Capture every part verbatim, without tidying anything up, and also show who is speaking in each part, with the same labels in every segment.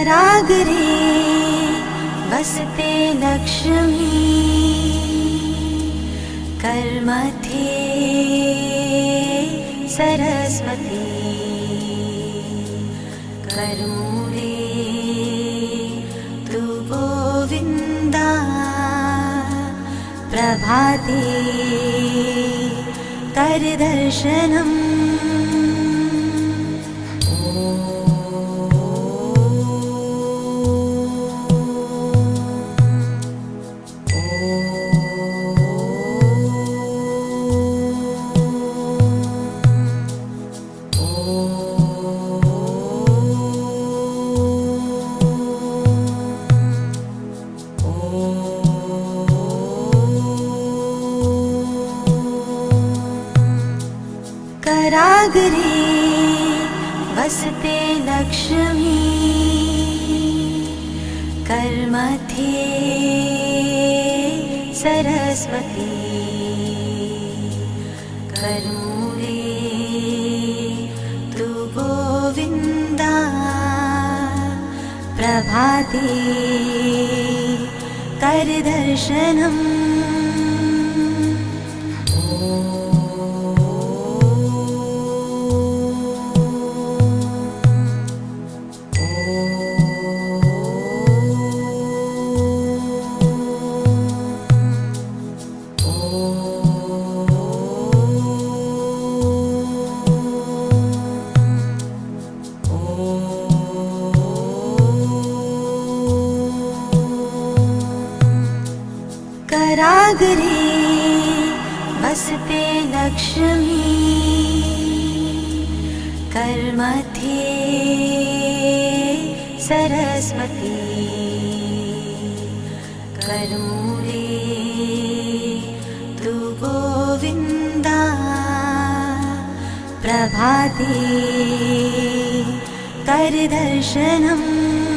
Speaker 1: कराग्रे वसते लक्ष्मी कर्मध्ये सरस्वती करमूले तु गोविन्दा प्रभाते करदर्शनम् कराग्रे वसते लक्ष्मी कर्मध्ये सरस्वती करमूले तु गोविन्दा प्रभाते करदर्शनम् कराग्रे वसते लक्ष्मी कर्मध्ये सरस्वती करमूले तु गोविन्दा प्रभाते करदर्शनम्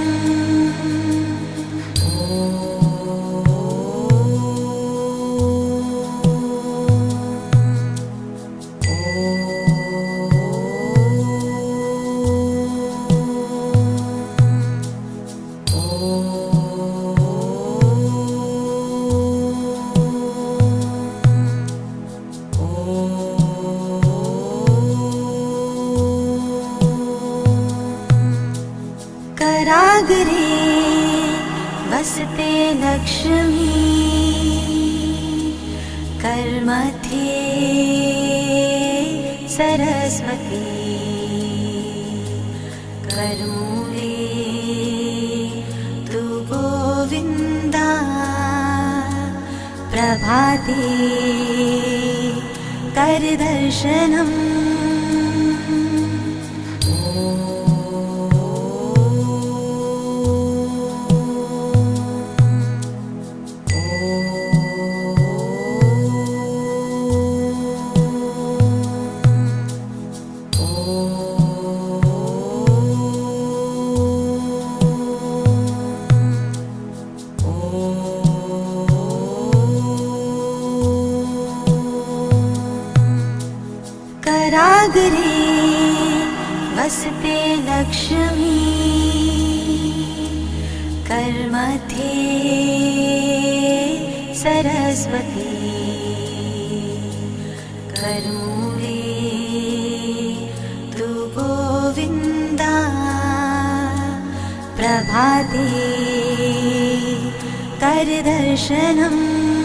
Speaker 1: कराग्रे वसते लक्ष्मी कर्मध्ये सरस्वती करमूले तु गोविन्दा प्रभाते करदर्शनम् कराग्रे वसते लक्ष्मी कर्मध्ये सरस्वती करमूले तु गोविन्दा प्रभाते करदर्शनम्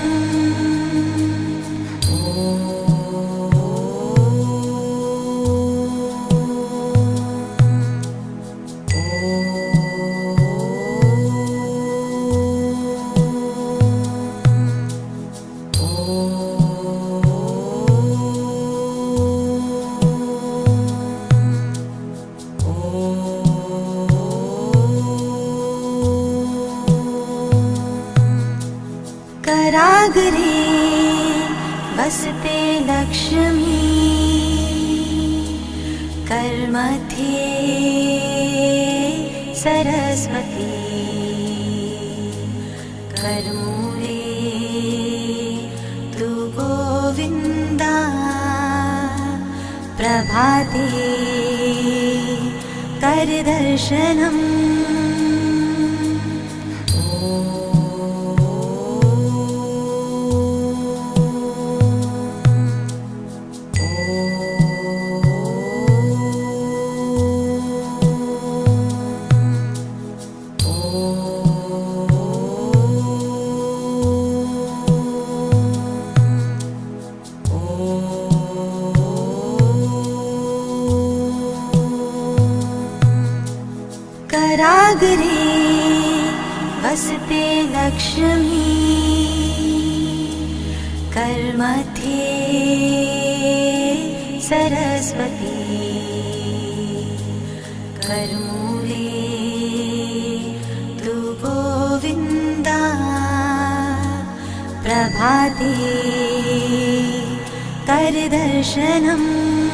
Speaker 1: कराग्रे वसते लक्ष्मी कर्मध्ये सरस्वती करमूले तु गोविन्दा प्रभाते करदर्शनम् कराग्रे वसते लक्ष्मी करमध्ये सरस्वती करमूले तु गोविन्दा प्रभाते करदर्शनम्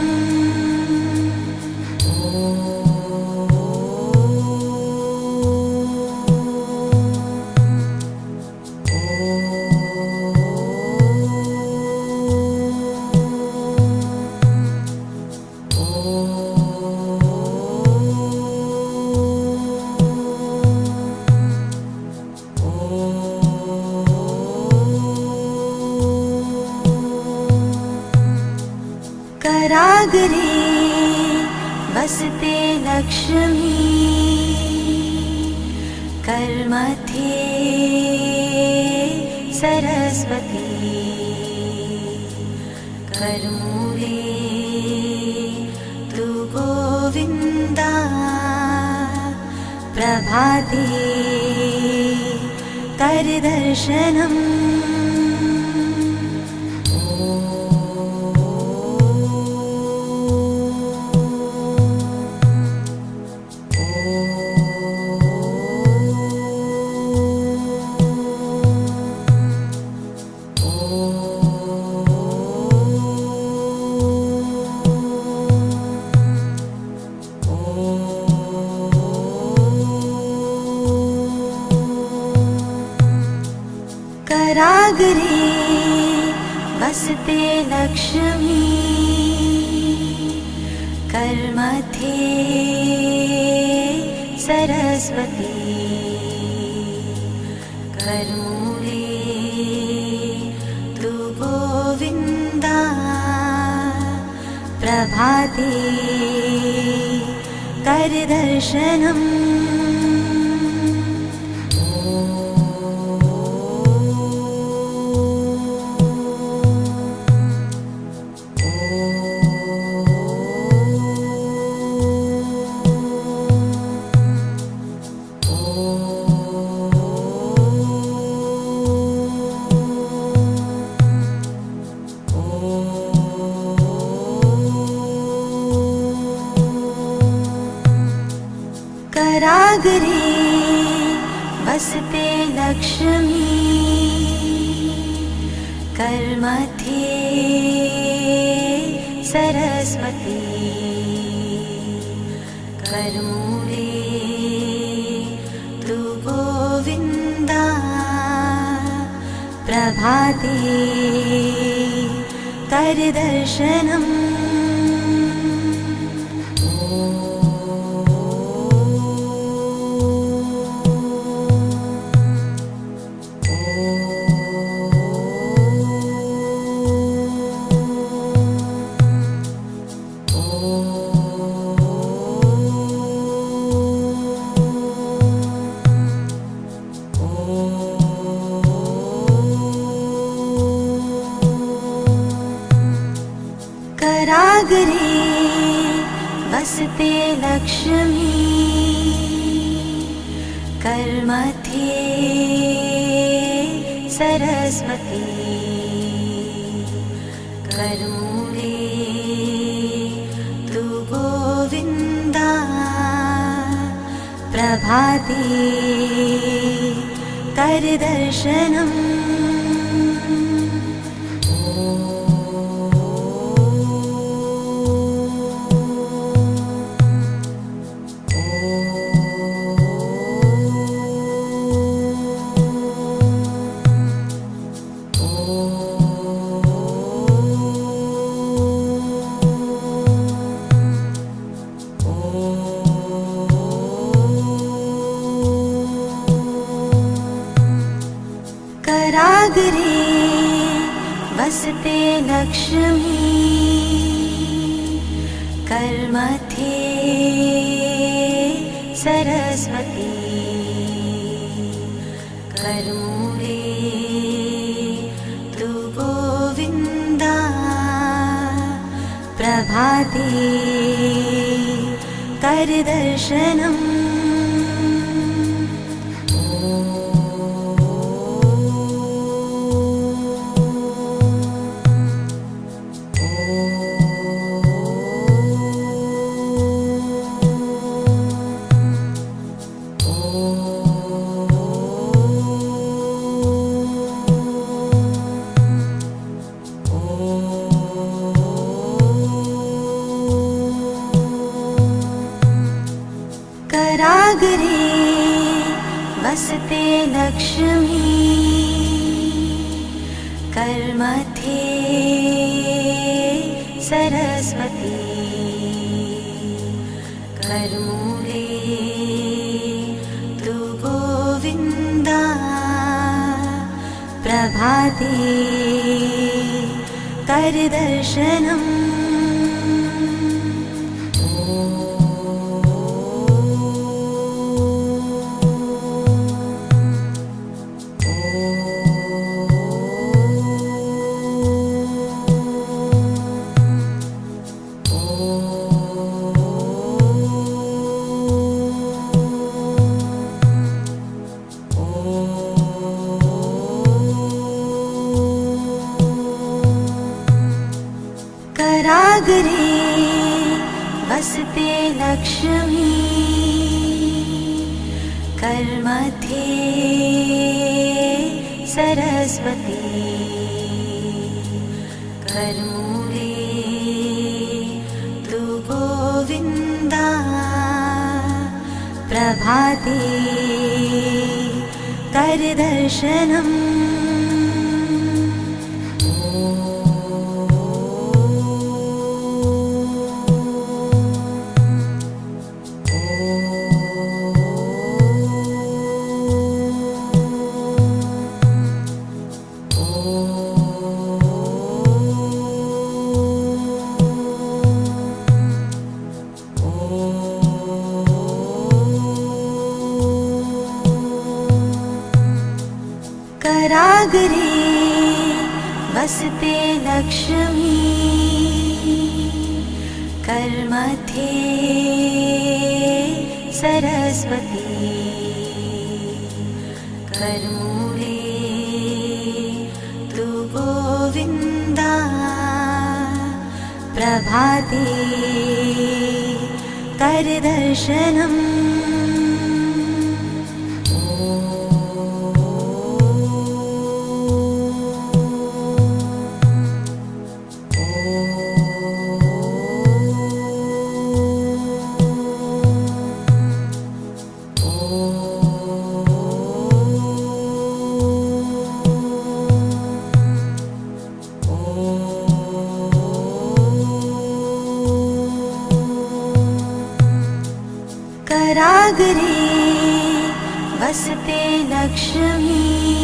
Speaker 1: कराग्रे वसते लक्ष्मी करमध्ये सरस्वती करमूले तु गोविन्दा प्रभाते करदर्शनम् कराग्रे वसते लक्ष्मी करमध्ये सरस्वती करमूले तु गोविन्दा प्रभाते करदर्शनम् कराग्रे वसते लक्ष्मी करमध्ये सरस्वती करमूले तु गोविन्दा प्रभाते करदर्शनम् कराग्रे वसते लक्ष्मी करमध्ये सरस्वती करमूले तु गोविन्दा प्रभाते करदर्शनम् कराग्रे वसते लक्ष्मी करमध्ये सरस्वती करमूले तु गोविन्दा प्रभाते करदर्शनम् लक्ष्मी कर्मध्ये सरस्वती कर्मूले तु गोविन्दा प्रभाते करदर्शनम् कराग्रे वसते लक्ष्मी कर्मध्ये सरस्वती कर्मूले तु गोविन्दा प्रभाते करदर्शनम् कराग्रे वसते लक्ष्मी कर्मध्ये सरस्वती कर्मूले तु गोविन्दा प्रभाते करदर्शनम् कराग्रे वसते लक्ष्मी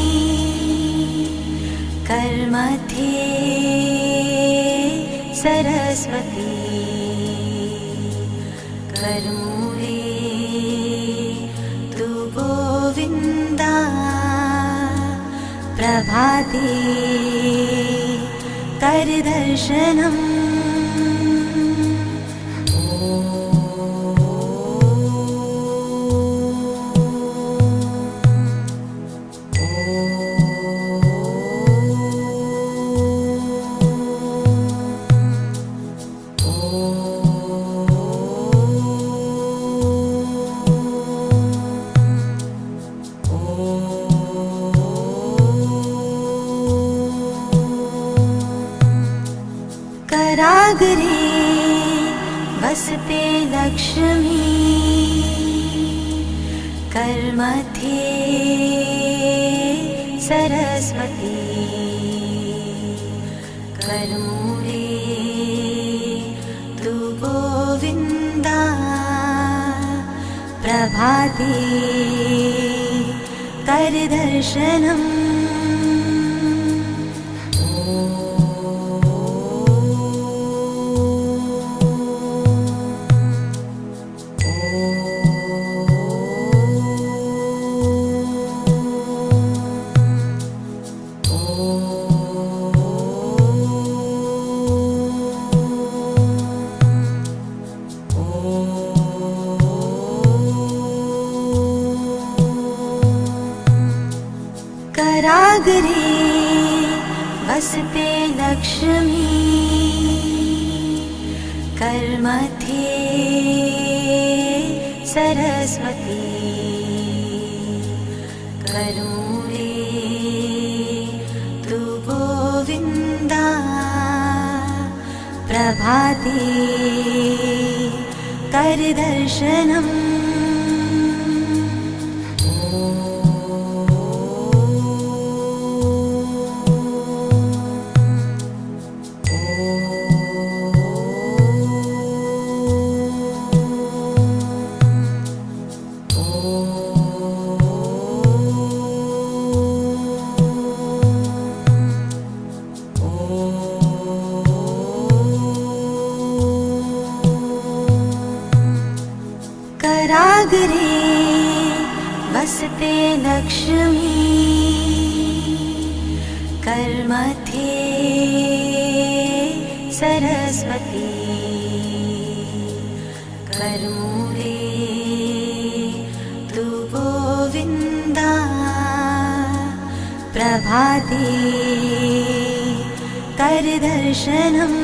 Speaker 1: कर्मध्ये सरस्वती कर्मूले तु गोविन्दा प्रभाते करदर्शनम् कराग्रे वसते लक्ष्मी कर्मध्ये सरस्वती कर्मूले तु गोविन्दा प्रभाते करदर्शनम् कराग्रे वसते लक्ष्मी कर्मध्ये सरस्वती कर्मूले तु गोविन्दा प्रभाते करदर्शनम्। वसते लक्ष्मी कर्मध्ये सरस्वती कर्मूले तु गोविन्दा प्रभाते करदर्शनम्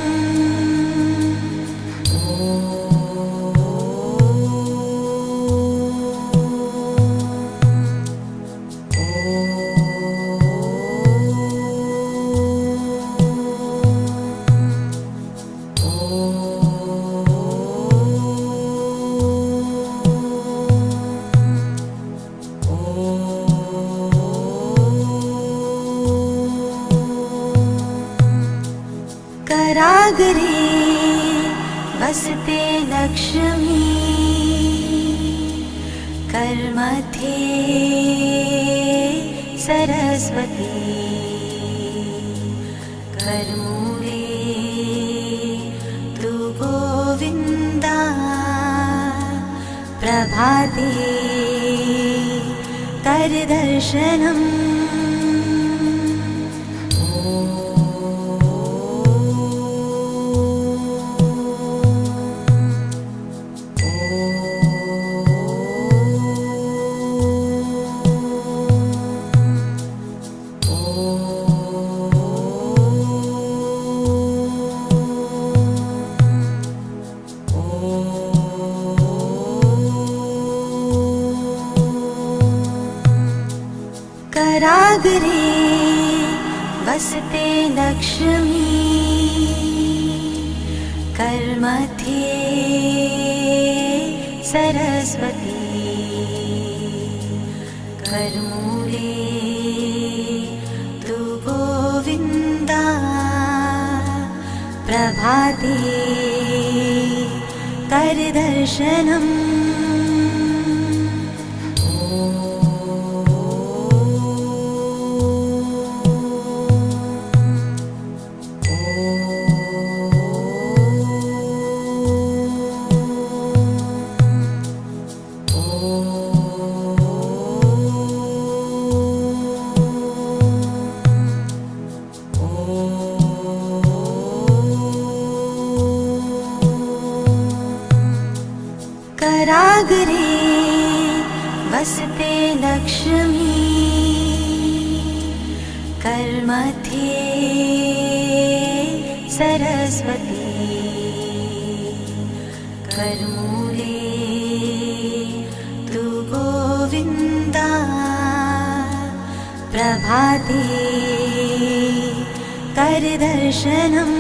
Speaker 1: कराग्रे वसते लक्ष्मी कर्मध्ये सरस्वती कर्मूले तु गोविन्दा प्रभाते करदर्शनम् कराग्रे वसते लक्ष्मी कर्मध्ये सरस्वती कर्मूले तु गोविन्दा प्रभाते करदर्शनम् कराग्रे वसते लक्ष्मी कर्मध्ये सरस्वती कर्मूले तु गोविन्दा प्रभाते करदर्शनम्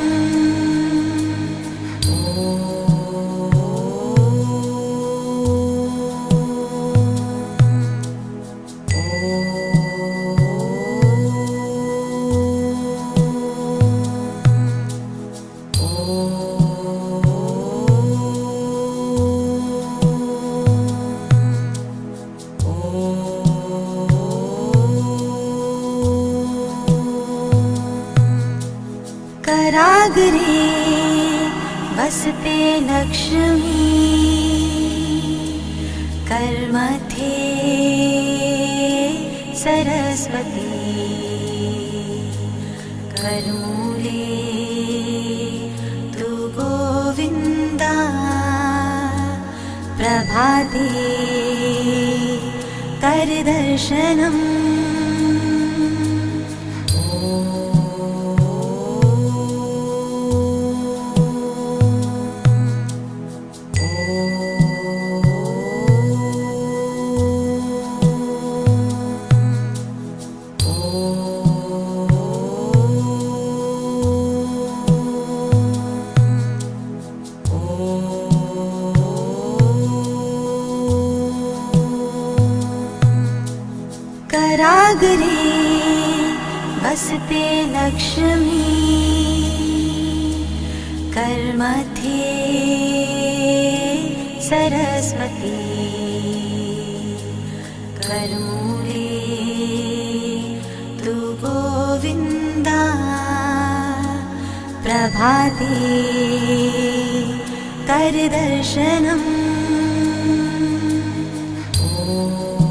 Speaker 1: कराग्रे वसते लक्ष्मी कर्मध्ये सरस्वती कर्मूले तु गोविन्दा प्रभाते करदर्शनम् कराग्रे वसते लक्ष्मी कर्मध्ये सरस्वती कर्मूले तु गोविन्दा प्रभाते करदर्शनम्।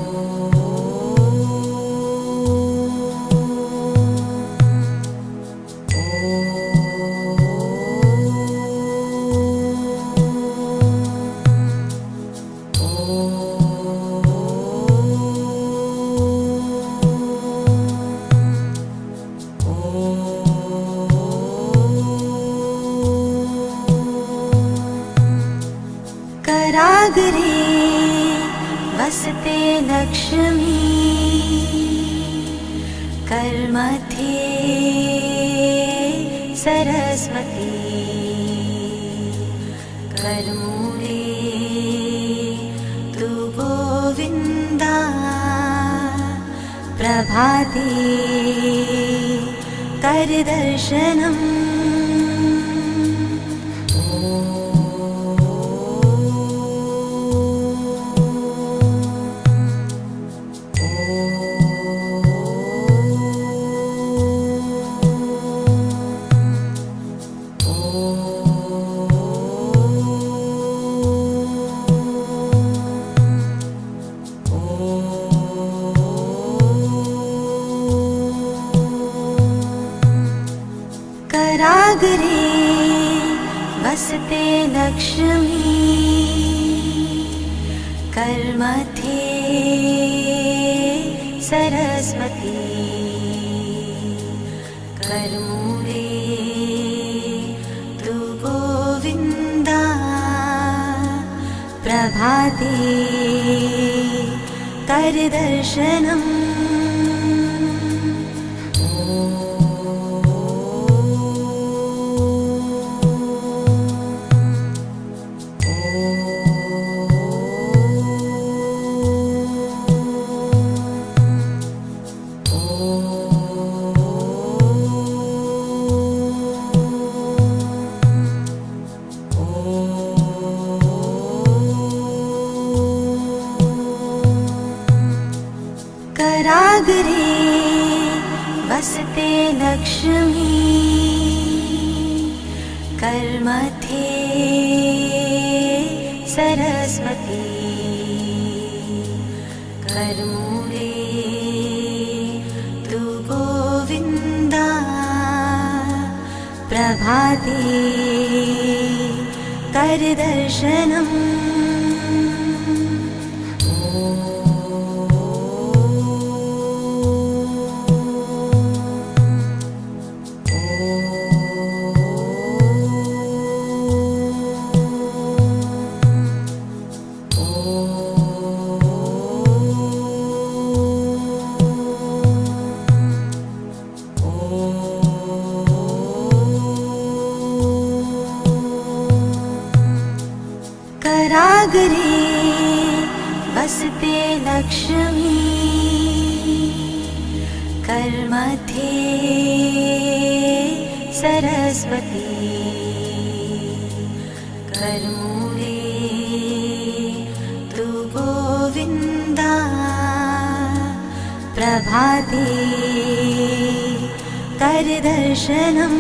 Speaker 1: कराग्रे वसते लक्ष्मी करमध्ये सरस्वती करमूले तु गोविन्दा प्रभाते करदर्शनम् कराग्रे वसते लक्ष्मी करमध्ये सरस्वती करमूले तु गोविन्दा प्रभाते करदर्शनम् कराग्रे वसते लक्ष्मी करमध्ये सरस्वती करमूले तु गोविन्दा प्रभाते करदर्शनम् कराग्रे वसते लक्ष्मी करमध्ये सरस्वती करमूले तु गोविन्दा प्रभाते करदर्शनम्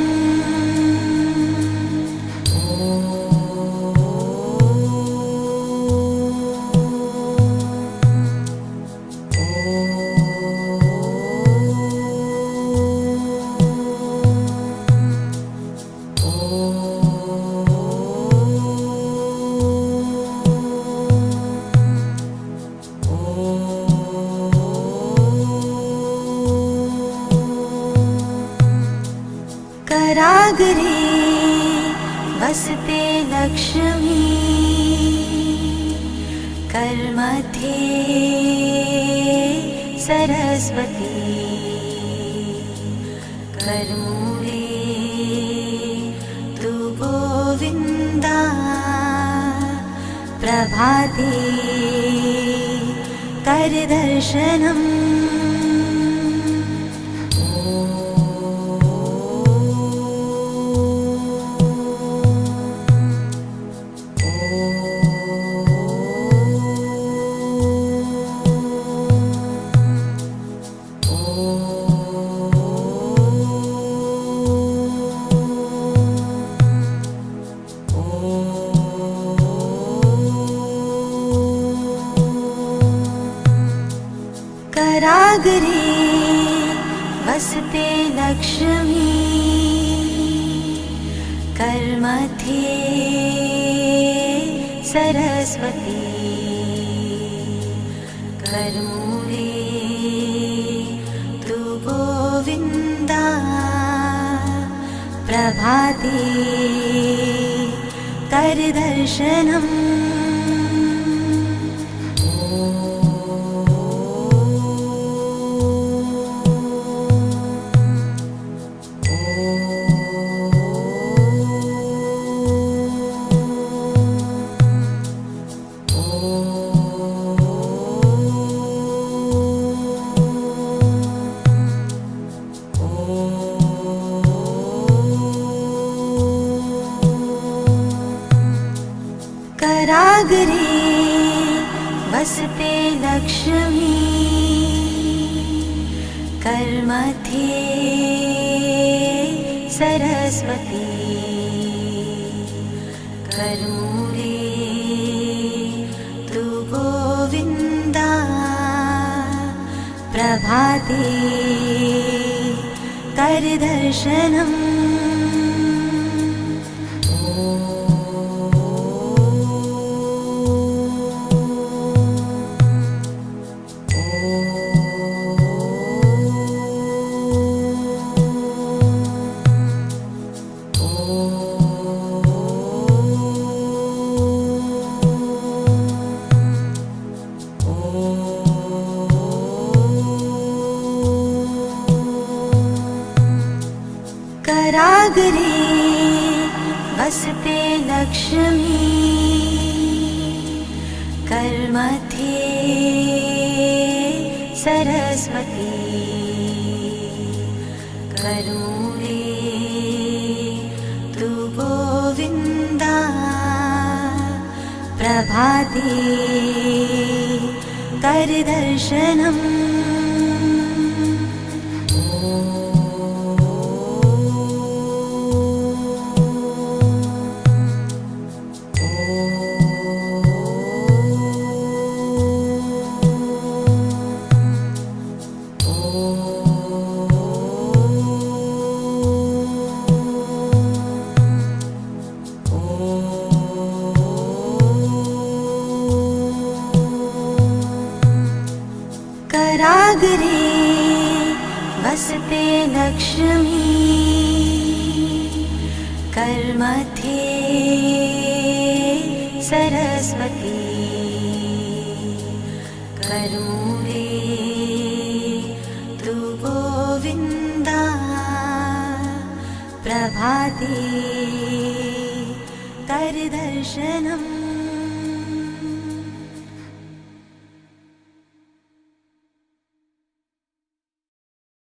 Speaker 1: कराग्रे वसते लक्ष्मी करमध्ये सरस्वती करमूले तु गोविन्दा प्रभाते करदर्शनम् कराग्रे वसते लक्ष्मी करमध्ये सरस्वती करमूले तु गोविन्दा प्रभाते करदर्शनम् कराग्रे वसते लक्ष्मी करमध्ये सरस्वती करमूले तु गोविन्दा प्रभाते करदर्शनम् कराग्रे वसते लक्ष्मी करमध्ये सरस्वती करमूले तु गोविन्दा प्रभाते करदर्शनम् कराग्रे वसते लक्ष्मी करमध्ये सरस्वती करमूले तु गोविन्दा प्रभाते करदर्शनम्